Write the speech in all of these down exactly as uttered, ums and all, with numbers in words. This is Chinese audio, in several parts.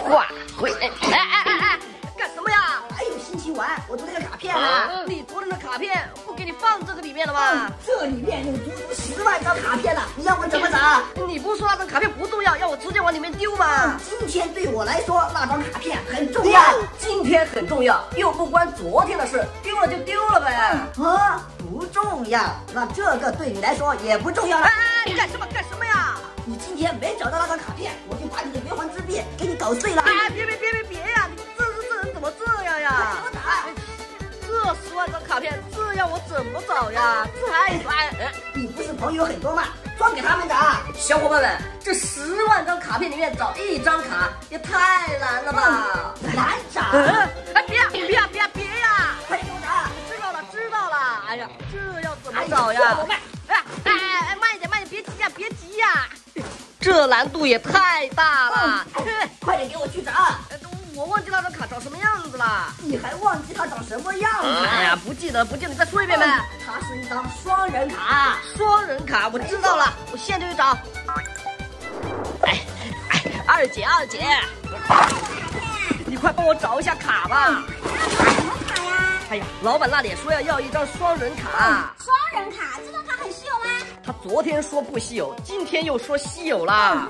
画回哎哎哎哎哎，干什么呀？ 还有心情玩我昨天的卡片啊！ 嗯、你昨天的卡片不给你放这个里面了吗？ 嗯、这里面有足足十万张卡片呢，你让我怎么找？ 你不是说那张卡片不重要，要我直接往里面丢吗？ 嗯、今天对我来说那张卡片很重要， 今天很重要，又不关昨天的事，丢了就丢了呗。 啊，不重要，那这个对你来说也不重要了。 哎哎，干什么干什么呀？ 你今天没找到那张卡片，我就把你的圆环之币给你搞碎了。 哎，别别别别别呀！你这这这人怎么这样呀？ 我打。 这十万张卡片，这让我怎么找呀？太烦！哎， 你不是朋友很多吗？装给他们的。 小伙伴们，这十万张卡片里面找一张卡也太难了吧？ 难找！ 哎，别呀别呀别呀别呀！ 快点给我找！ 知道了知道了。哎呀，这要怎么找呀？ 我慢。 哎哎哎，慢一点慢一点，别急呀别急呀！这难度也太大了。 快点给我去找！ 我忘记那张卡长什么样子了。 你还忘记它长什么样子？ 哎呀，不记得不记得，你再说一遍呗。 它是一张双人卡。 双人卡，我知道了，我现在就去找。哎哎，二姐二姐，你快帮我找一下卡吧。 什么卡呀？ 哎呀，老板那里说要要一张双人卡。 双人卡，这张卡很稀有吗？ 他昨天说不稀有，今天又说稀有啦。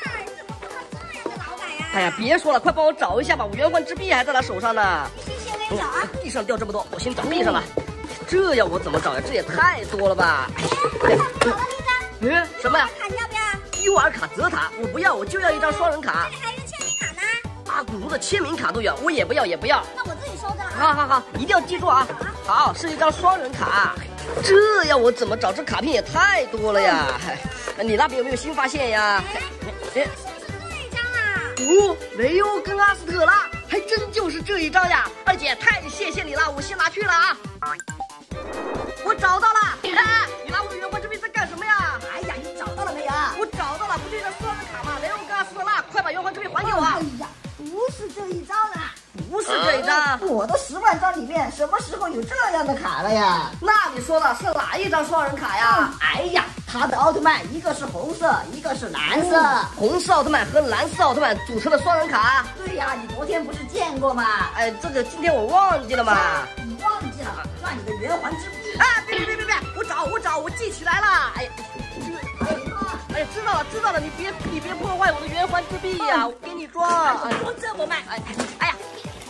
哎呀，别说了，快帮我找一下吧，我圆环之币还在他手上呢。 谢谢，我也找啊。 地上掉这么多，我先找地上了。这要我怎么找呀？这也太多了吧！ 哎，找到那张。 嗯，什么呀？ 卡你要不要 ？U R 卡泽塔，我不要，我就要一张双人卡。 这里还有一个签名卡呢。 阿古卢的签名卡都要，我也不要，也不要。 那我自己收着了。 好好好，一定要记住啊！好，是一张双人卡。这要我怎么找？这卡片也太多了呀！你那边有没有新发现呀？ 哎。 哦，雷欧跟阿斯特拉，还真就是这一张呀！二姐，太谢谢你了，我先拿去了啊！我找到了，哎，你拿我的圆环之币在干什么呀？ 哎呀，你找到了没有？ 我找到了，不就一张双人卡吗？雷欧跟阿斯特拉，快把圆环之币还给我！ 哎呀，不是这一张啊！ 不是这一张， 我的十万张里面什么时候有这样的卡了呀？ 那你说的是哪一张双人卡呀？ 哎呀，他的奥特曼一个是红色，一个是蓝色， 哦、红色奥特曼和蓝色奥特曼组成的双人卡。 对呀，你昨天不是见过吗？ 哎，这个今天我忘记了嘛。 你忘记了？那你的圆环之币？ 哎，别别别别别，我找我找，我记起来了。哎呀，哎呀，知道了知道了，你别你别破坏我的圆环之币呀、啊，我给你装。 哎，装这么慢？ 哎哎呀！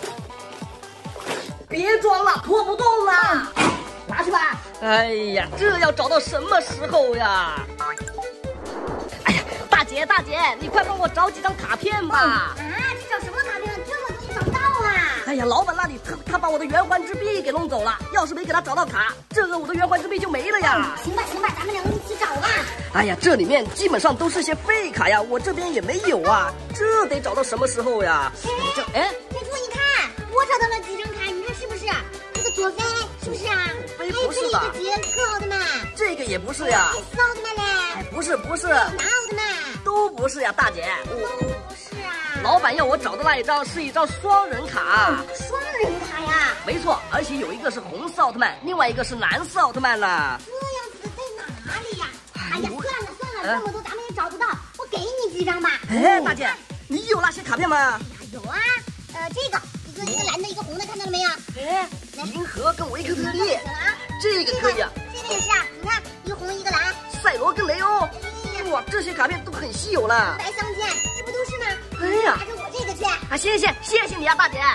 别装了，拖不动了， 拿去吧。 哎呀，这要找到什么时候呀？哎呀，大姐大姐，你快帮我找几张卡片吧。 啊，这找什么卡片？这么多找不到啊！ 哎呀，老板那里他他把我的圆环之币给弄走了，要是没给他找到卡，这个我的圆环之币就没了呀。 行吧行吧，咱们两个一起找吧。 哎呀，这里面基本上都是些废卡呀，我这边也没有啊，这得找到什么时候呀？ 这哎，天珠你看，我找到了几张卡，你看是不是？这个佐菲是不是啊？ 菲不是吧？ 还有这里一个杰克奥特曼， 这个也不是呀。 艾斯奥特曼嘞？ 哎，不是不是。 哪奥特曼？ 都不是呀，大姐。 都不是啊。 老板要我找的那一张是一张双人卡。 双人卡呀？ 没错，而且有一个是红色奥特曼，另外一个是蓝色奥特曼呢。 这样子在哪里呀？哎呀，算了算了，这么多咱们也找不到，我给你几张吧。 哎，大姐，你有那些卡片吗？ 哎呀，有啊，呃，这个一个一个蓝的，一个红的，看到了没有？ 哎，银河跟维克特利，这个可以啊。 这个也是啊，你看一个红一个蓝。 赛罗跟雷欧，哇，这些卡片都很稀有了。 白相间，这不都是吗？ 哎呀， 拿着我这个去。 啊，谢谢谢谢你啊，大姐。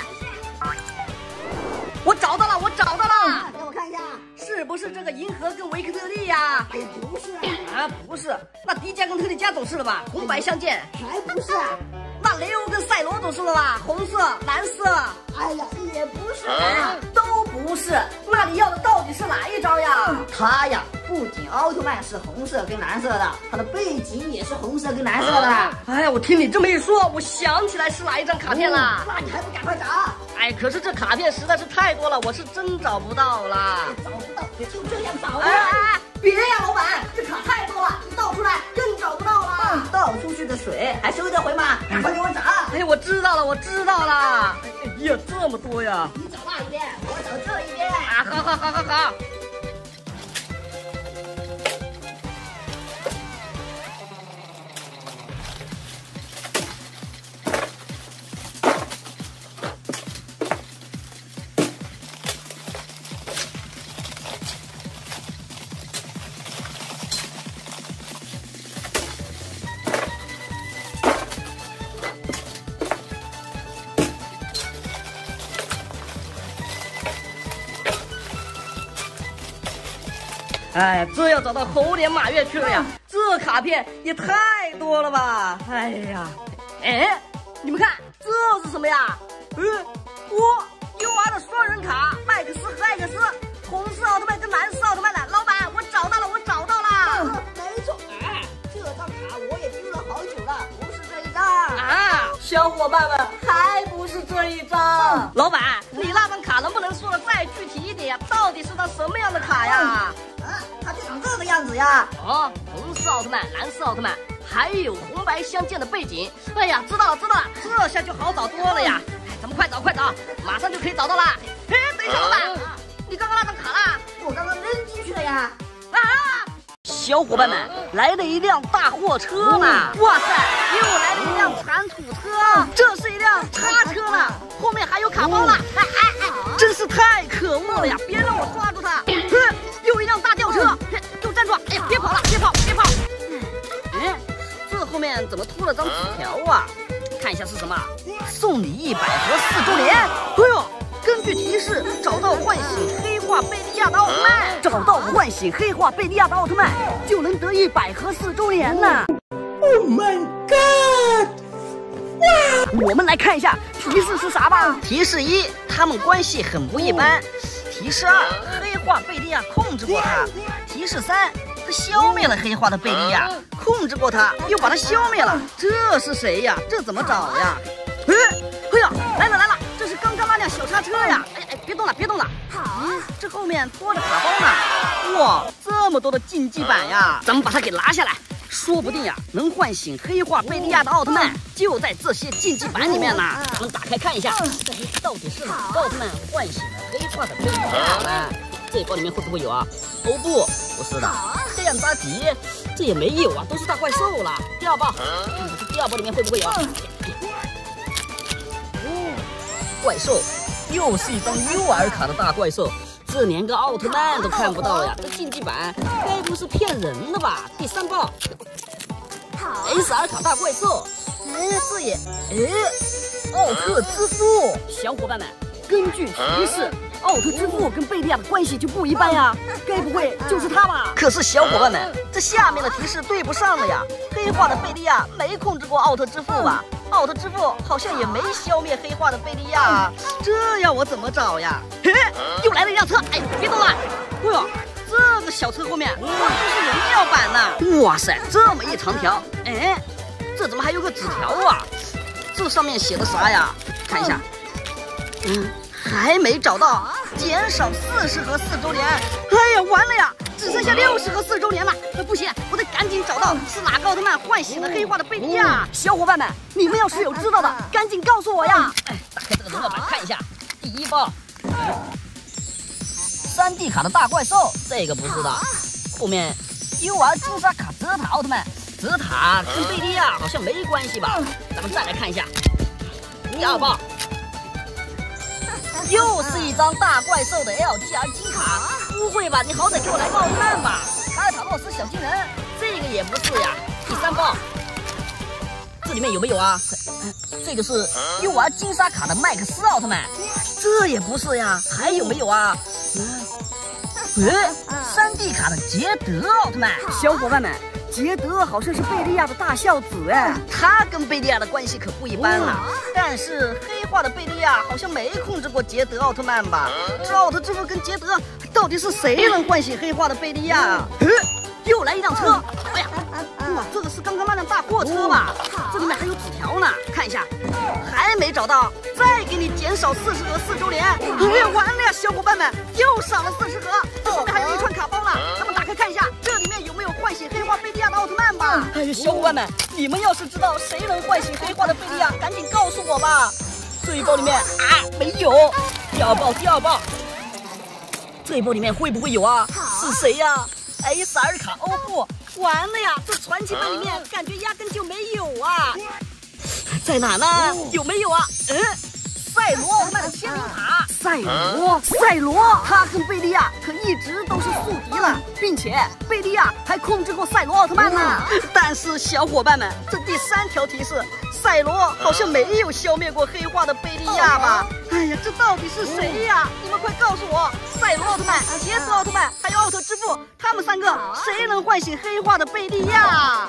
我找到了，我找到了， 给我看一下， 是不是这个银河跟维克特利呀？ 哎，不是啊，不是，那迪迦跟特利迦总是了吧？红白相间， 还不是。 那雷欧跟赛罗总是了吧？红色、蓝色， 哎呀，也不是， 都不是。那你要的到底是哪一张呀？ 它呀，不仅奥特曼是红色跟蓝色的，它的背景也是红色跟蓝色的。 哎呀，我听你这么一说，我想起来是哪一张卡片了。 那你还不赶快找？ 哎，可是这卡片实在是太多了，我是真找不到了。 找不到就这样找啊！ 哎哎哎，别呀，老板，这卡太多了，你倒出来更找不到了。 倒出去的水还收得回吗？赶快给我找！ 哎，我知道了，我知道了。哎呀，这么多呀！ 你找那一边，我找这一边。 啊，好好好好好。 哎，这要找到猴年马月去了呀！这卡片也太多了吧！哎呀，哎，你们看这是什么呀？嗯，我 U R 的双人卡，麦克斯和艾克斯，红色奥特曼跟蓝色奥特曼的。老板，我找到了，我找到了。 啊、没错，哎，这张卡我也盯了好久了，不是这一张啊！小伙伴们，还不是这一张。老板，你那张卡能不能说的再具体一点呀？到底是张什么样的卡呀？ 啊，它就长这个样子呀。 哦，红色奥特曼，蓝色奥特曼，还有红白相间的背景。哎呀，知道了知道了，这下就好找多了呀。哎，咱们快找快找，马上就可以找到了。哎，等一下，老板，啊、你刚刚那张卡啦？ 我刚刚扔进去了呀。 啊！小伙伴们，来了一辆大货车呢！哇塞，又来了一辆铲土车，这是一辆叉车呢，后面还有卡包呢！哎哎哎，真是太可恶了呀！别让我抓住它！嗯，又一辆大吊车，给我站住！哎呀，别跑了，别跑，别跑！哎，这后面怎么拖了张纸条啊？看一下是什么？送你一百盒四周年！哎呦！根据提示找到唤醒黑化贝利亚的奥特曼，找到唤醒黑化贝利亚的奥特曼就能得一百盒四周年呢。Oh my god！ 哇！我们来看一下提示是啥吧。提示一，他们关系很不一般。提示二，黑化贝利亚控制过他。提示三，他消灭了黑化的贝利亚，控制过他又把他消灭了。这是谁呀？这怎么找呀？哎，哎呀，来了来了！这是刚刚那辆小叉车呀！哎哎，别动了，别动了！好，嗯，这后面拖着卡包呢。哇，这么多的竞技版呀！咱们把它给拿下来，说不定呀，能唤醒黑化贝利亚的奥特曼就在这些竞技版里面呢。咱们打开看一下，到底是哪个奥特曼唤醒了黑化的贝利亚呢？这一包里面会不会有啊？哦不，不是的。黑暗扎吉，这也没有啊，都是大怪兽了。第二包，嗯，这第二包里面会不会有？怪兽，又是一张 U R 卡的大怪兽，这连个奥特曼都看不到呀！这竞技版该不是骗人的吧？第三包 ，S R 卡大怪兽，哎，这也，哎，奥特之父，小伙伴们，根据提示，奥特之父跟贝利亚的关系就不一般呀，该不会就是他吧？可是小伙伴们，这下面的提示对不上了呀！黑化的贝利亚没控制过奥特之父吧？奥特之父好像也没消灭黑化的贝利亚，这要我怎么找呀？嘿，又来了一辆车，哎，别动了！哎呦，这个小车后面哇，这是荣耀版呢！哇塞，这么一长条，哎，这怎么还有个纸条啊？这上面写的啥呀？看一下，嗯，还没找到，减少四十盒四周年。哎呀，完了呀！只剩下六十盒四周年了，呃，不行，我得赶紧找到是哪个奥特曼唤醒了黑化的贝利亚。小伙伴们，你们要是有知道的，赶紧告诉我呀！哎，打开这个荣耀版看一下，第一包，三 D 卡的大怪兽，这个不是的。后面 U R 金沙卡泽塔奥特曼，泽塔跟贝利亚好像没关系吧？咱们再来看一下，第二包。又是一张大怪兽的 L G R 金卡，不会吧？你好歹给我来个奥特曼吧！卡尔塔洛斯小金人，这个也不是呀。第三包，这里面有没有啊？这个是 U R 金沙卡的麦克斯奥特曼，这也不是呀。还有没有啊？嗯，哎，三 D 卡的捷德奥特曼，小伙伴们。捷德好像是贝利亚的大孝子哎，他跟贝利亚的关系可不一般了。但是黑化的贝利亚好像没控制过捷德奥特曼吧？这奥特之父跟捷德到底是谁能唤醒黑化的贝利亚？嗯，又来一辆车，哎呀，哇，这个是刚刚那辆大货车吧？这里面还有纸条呢，看一下，还没找到，再给你减少四十盒四周年。哎呀，完了呀，小伙伴们，又少了四十盒，这后面还有一串卡包呢，咱们打开看一下，这里面有没有唤醒黑化贝利亚的奥特曼吧？哎呀，小伙伴们，你们要是知道谁能唤醒黑化的贝利亚，赶紧告诉我吧。这一包里面啊没有，第二包第二包，这一包里面会不会有啊？是谁呀？S R 卡欧布，完了呀！这传奇版里面感觉压根就没有啊，在哪呢？有没有啊？嗯， 赛罗奥特曼的签名卡。赛罗，赛罗，他跟贝利亚可一直都是宿敌了，并且贝利亚还控制过赛罗奥特曼呢。但是小伙伴们，这第三条提示，赛罗好像没有消灭过黑化的贝利亚吧？哎呀，这到底是谁呀？你们快告诉我，赛罗奥特曼、杰斯奥特曼还有奥特之父，他们三个谁能唤醒黑化的贝利亚？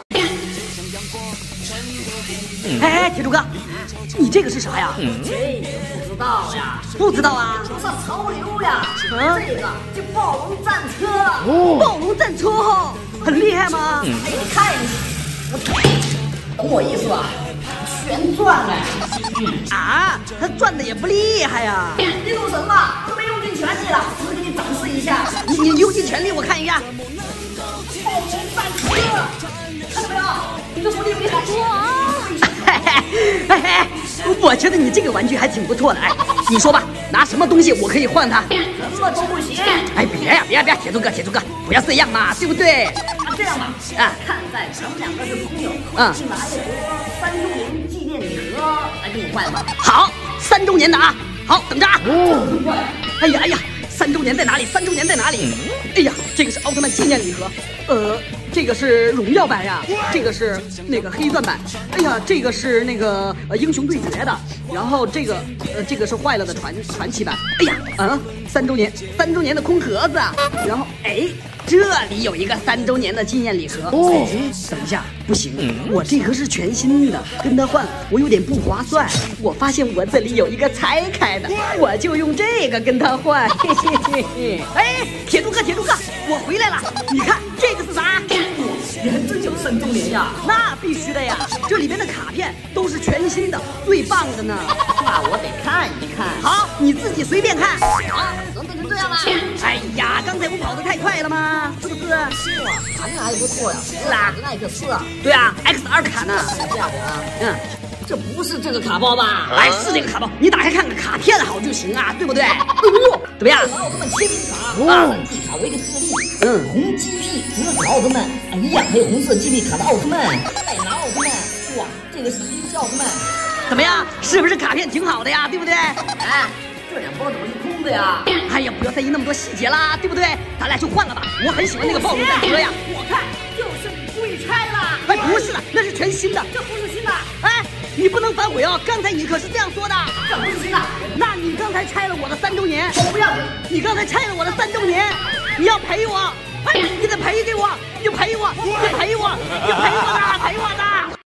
哎哎，铁柱哥，你这个是啥呀？ 这个不知道呀， 不知道啊？ 这潮流呀！ 嗯， 这个就暴龙战车。 哦，暴龙战车哈，很厉害吗？ 哎，你看我，懂我意思吧？全转了。 啊，他转的也不厉害呀。 你懂什么？都没用尽全力了，只是给你展示一下。 你你用尽全力，我看一下。 暴龙战车，看到没有？你这不厉不厉害？哇！ 嘿嘿，我觉得你这个玩具还挺不错的。哎，你说吧，拿什么东西我可以换它？ 什么都不行。 哎，别呀别呀别呀，铁柱哥铁柱哥，不要这样嘛，对不对？ 那这样吧，啊，看在咱们两个是朋友，嗯，去拿一盒三周年纪念礼盒来给你换吧。 好，三周年的啊，好，等着啊。哦，哎呀哎呀，三周年在哪里？三周年在哪里？哎呀，这个是奥特曼纪念礼盒，呃。这个是荣耀版呀，这个是那个黑钻版。哎呀，这个是那个呃英雄对决的，然后这个呃这个是坏了的传传奇版。哎呀，啊，三周年三周年的空盒子，然后哎这里有一个三周年的纪念礼盒。哦，等一下，不行，我这盒是全新的，跟他换我有点不划算。我发现我这里有一个拆开的，我就用这个跟他换。嘿嘿嘿嘿。哎，铁柱哥铁柱哥，我回来了，你看这个是啥？ 你还真有三周年呀？ 那必须的呀！这里边的卡片都是全新的，最棒的呢。 那我得看一看。 好，你自己随便看。 啊，怎么变成这样了？ 哎呀，刚才我跑得太快了吗？是不是？ 是啊，卡片还不错呀。 是啊， 那个是啊。 对啊 ，X 二卡呢？ 这样的啊。 嗯。 这不是这个卡包吧？ 哎，是这个卡包，你打开看看，卡片好就行啊，对不对？哦，怎么样？ 奥特曼签名卡，啊，三 G 卡维克特利，嗯，红 G P 紫子奥特曼，哎呀，还有红色 G P 卡的奥特曼，戴拿奥特曼，哇，这个是一级奥特曼， 怎么样？是不是卡片挺好的呀？对不对？ 哎，这两包怎么是空的呀？ 哎呀，不要在意那么多细节啦，对不对？咱俩就换了吧，我很喜欢那个暴龙战车呀。 我看就是你故意拆了。 哎，不是的，那是全新的， 这不是新的。 哎。你不能反悔哦！刚才你可是这样说的。 这不是新的， 那你刚才拆了我的三周年。 我不要。 你刚才拆了我的三周年，你要赔我！哎，你得赔给我，你赔我，你赔我，你赔我的，赔我的。